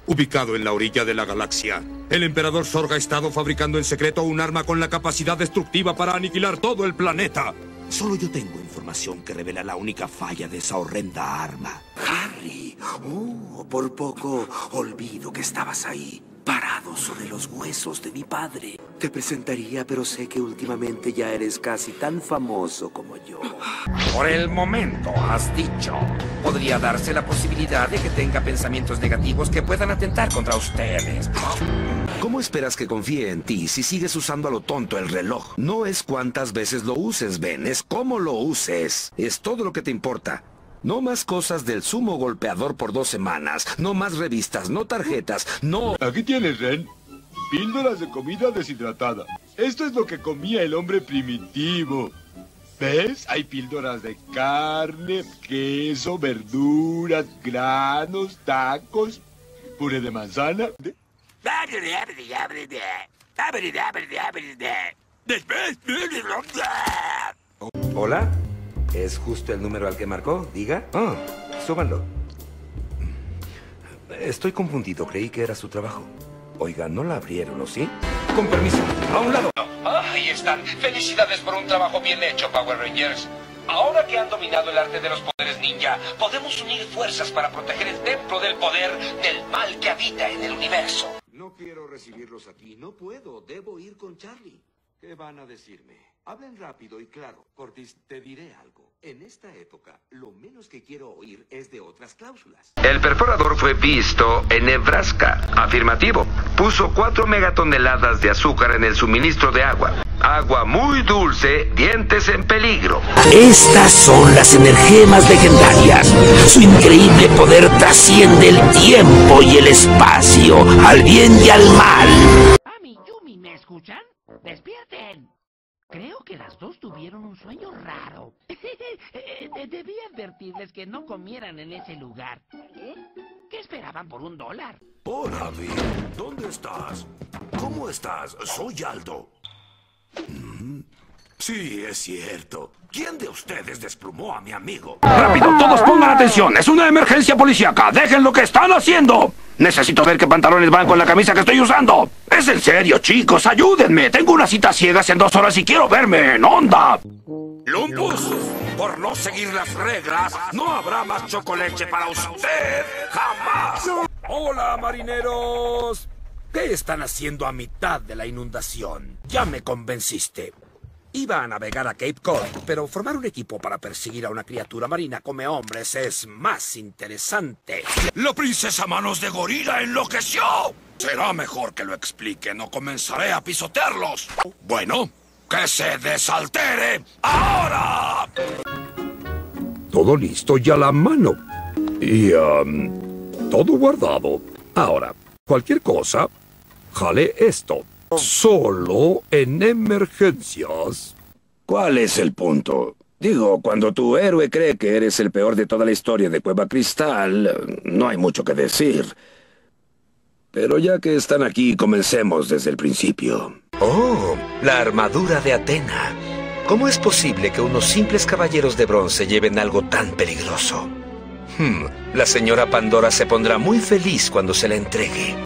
ubicado en la orilla de la galaxia. El emperador Zorg ha estado fabricando en secreto un arma con la capacidad destructiva para aniquilar todo el planeta. Solo yo tengo información que revela la única falla de esa horrenda arma. Harry, por poco olvido que estabas ahí, parado sobre los huesos de mi padre. Te presentaría, pero sé que últimamente ya eres casi tan famoso como yo. Por el momento, has dicho. Podría darse la posibilidad de que tenga pensamientos negativos que puedan atentar contra ustedes. ¿Cómo esperas que confíe en ti si sigues usando a lo tonto el reloj? No es cuántas veces lo uses, Ben, es cómo lo uses. Es todo lo que te importa. No más cosas del sumo golpeador por 2 semanas. No más revistas, no tarjetas, no... Aquí tienes, Ren. Píldoras de comida deshidratada. Esto es lo que comía el hombre primitivo. ¿Ves? Hay píldoras de carne, queso, verduras, granos, tacos, puré de manzana. ¿Hola? ¿Es justo el número al que marcó? Diga. Súbanlo. Estoy confundido. Creí que era su trabajo. Oiga, ¿no la abrieron, o sí? Con permiso. A un lado. Ahí están. Felicidades por un trabajo bien hecho, Power Rangers. Ahora que han dominado el arte de los poderes ninja, podemos unir fuerzas para proteger el templo del poder del mal que habita en el universo. No quiero recibirlos aquí. No puedo. Debo ir con Charlie. ¿Qué van a decirme? Hablen rápido y claro. Cortis, te diré algo. En esta época, lo menos que quiero oír es de otras cláusulas. El perforador fue visto en Nebraska. Afirmativo. Puso 4 megatoneladas de azúcar en el suministro de agua. Agua muy dulce, dientes en peligro. Estas son las energemas legendarias. Su increíble poder trasciende el tiempo y el espacio, al bien y al mal. Ami y Yumi, ¿me escuchan? ¡Despierten! Creo que las dos tuvieron un sueño raro. Debí advertirles que no comieran en ese lugar. ¿Qué esperaban por $1? Hola, Bill. ¿Dónde estás? ¿Cómo estás? Soy Aldo. Sí, es cierto. ¿Quién de ustedes desplumó a mi amigo? ¡Rápido! ¡Todos pongan atención! ¡Es una emergencia policíaca! ¡Dejen lo que están haciendo! Necesito ver qué pantalones van con la camisa que estoy usando. ¡Es en serio, chicos! ¡Ayúdenme! Tengo una cita ciegas en 2 horas y quiero verme en onda. ¡Lumpus! Por no seguir las reglas, no habrá más chocoleche para usted. ¡Jamás! ¡Hola, marineros! ¿Qué están haciendo a mitad de la inundación? Ya me convenciste. Iba a navegar a Cape Cod, pero formar un equipo para perseguir a una criatura marina come hombres es más interesante. ¡La princesa Manos de Gorila enloqueció! Será mejor que lo expliquen o comenzaré a pisotearlos. Bueno, que se desaltere ahora. Todo listo y a la mano. Y, todo guardado. Ahora, cualquier cosa, jale esto. Solo en emergencias. ¿Cuál es el punto? Digo, cuando tu héroe cree que eres el peor de toda la historia de Cueva Cristal, no hay mucho que decir. Pero ya que están aquí, comencemos desde el principio. Oh, la armadura de Atena. ¿Cómo es posible que unos simples caballeros de bronce lleven algo tan peligroso? La señora Pandora se pondrá muy feliz cuando se la entregue.